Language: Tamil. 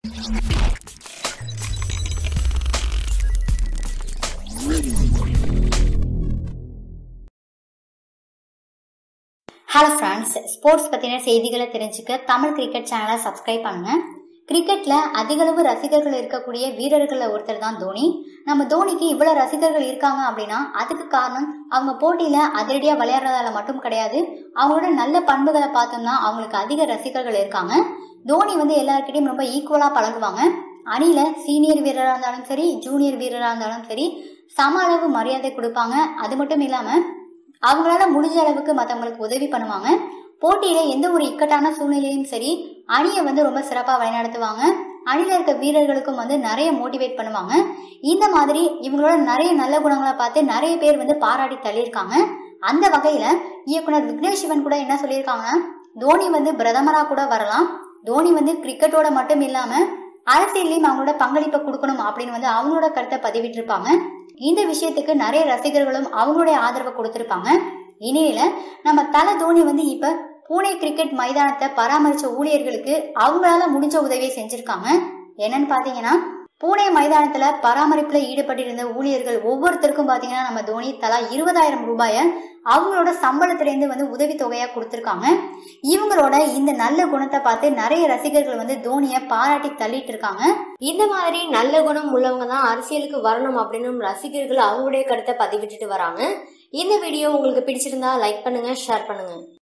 ஹலோ ஃப்ரெண்ட்ஸ், ஸ்போர்ட்ஸ் பற்றின செய்திகளை தெரிஞ்சுக்க தமிழ் கிரிக்கெட் சேனலை சப்ஸ்கிரைப் பண்ணுங்க. கிரிக்கெட்டில் அதிகளவு ரசிகர்கள் இருக்கக்கூடிய வீரர்களில் ஒருத்தர் தான் தோனி. நம்ம தோனிக்கு இவ்வளோ ரசிகர்கள் இருக்காங்க அப்படின்னா அதுக்கு காரணம் அவங்க போட்டியில் அதிரடியாக விளையாடுறதால மட்டும் கிடையாது, அவங்களோட நல்ல பண்புகளை பார்த்தோம்னா அவங்களுக்கு அதிக ரசிகர்கள் இருக்காங்க. தோனி எல்லாருக்கிட்டையும் ரொம்ப ஈக்குவலாக பழகுவாங்க. அணியில் சீனியர் வீரராக இருந்தாலும் சரி, ஜூனியர் வீரராக இருந்தாலும் சரி, சம அளவு மரியாதை கொடுப்பாங்க. அது மட்டும் இல்லாமல் அவங்களால முடிஞ்ச அளவுக்கு மற்றவங்களுக்கு உதவி பண்ணுவாங்க. போட்டியில எந்த ஒரு இக்கட்டான சூழ்நிலையும் சரி, அணியை ரொம்ப சிறப்பா வழிநடத்துவாங்க. அணில இருக்க வீரர்களுக்கும் நிறைய மோட்டிவேட் பண்ணுவாங்க. இந்த மாதிரி இவங்களோட நிறைய நல்ல குணங்களை பார்த்து நிறைய பேர் பாராட்டி தள்ளியிருக்காங்க. அந்த வகையில இயக்குனர் விக்னேஷ் சிவன் கூட என்ன சொல்லியிருக்காங்கன்னா, தோனி பிரதமரா கூட வரலாம். தோனி கிரிக்கெட்டோட மட்டும் இல்லாம அரசியலையும் அவங்களோட பங்களிப்பை கொடுக்கணும் அப்படின்னு அவங்களோட கருத்தை பதிவிட்டு இருப்பாங்க. இந்த விஷயத்துக்கு நிறைய ரசிகர்களும் அவங்களுடைய ஆதரவை கொடுத்திருப்பாங்க. இனியில நம்ம தல தோனி இப்ப பூனே கிரிக்கெட் மைதானத்தை பராமரிச்ச ஊழியர்களுக்கு அவங்களால முடிஞ்ச உதவியை செஞ்சிருக்காங்க. என்னன்னு பாத்தீங்கன்னா, பூனே மைதானத்துல பராமரிப்புல ஈடுபட்டிருந்த ஊழியர்கள் ஒவ்வொருத்தருக்கும் பாத்தீங்கன்னா நம்ம தோனி தலா 20,000 ரூபாய அவங்களோட சம்பளத்திலேருந்து உதவி தொகையா கொடுத்திருக்காங்க. இவங்களோட இந்த நல்ல குணத்தை பார்த்து நிறைய ரசிகர்கள் தோனியை பாராட்டி தள்ளிட்டு இருக்காங்க. இந்த மாதிரி நல்ல குணம் உள்ளவங்க தான் அரசியலுக்கு வரணும் அப்படின்னு ரசிகர்கள் அவங்களுடைய கருத்தை பதிவிட்டுட்டு வராங்க. இந்த வீடியோ உங்களுக்கு பிடிச்சிருந்தா லைக் பண்ணுங்க, ஷேர் பண்ணுங்க.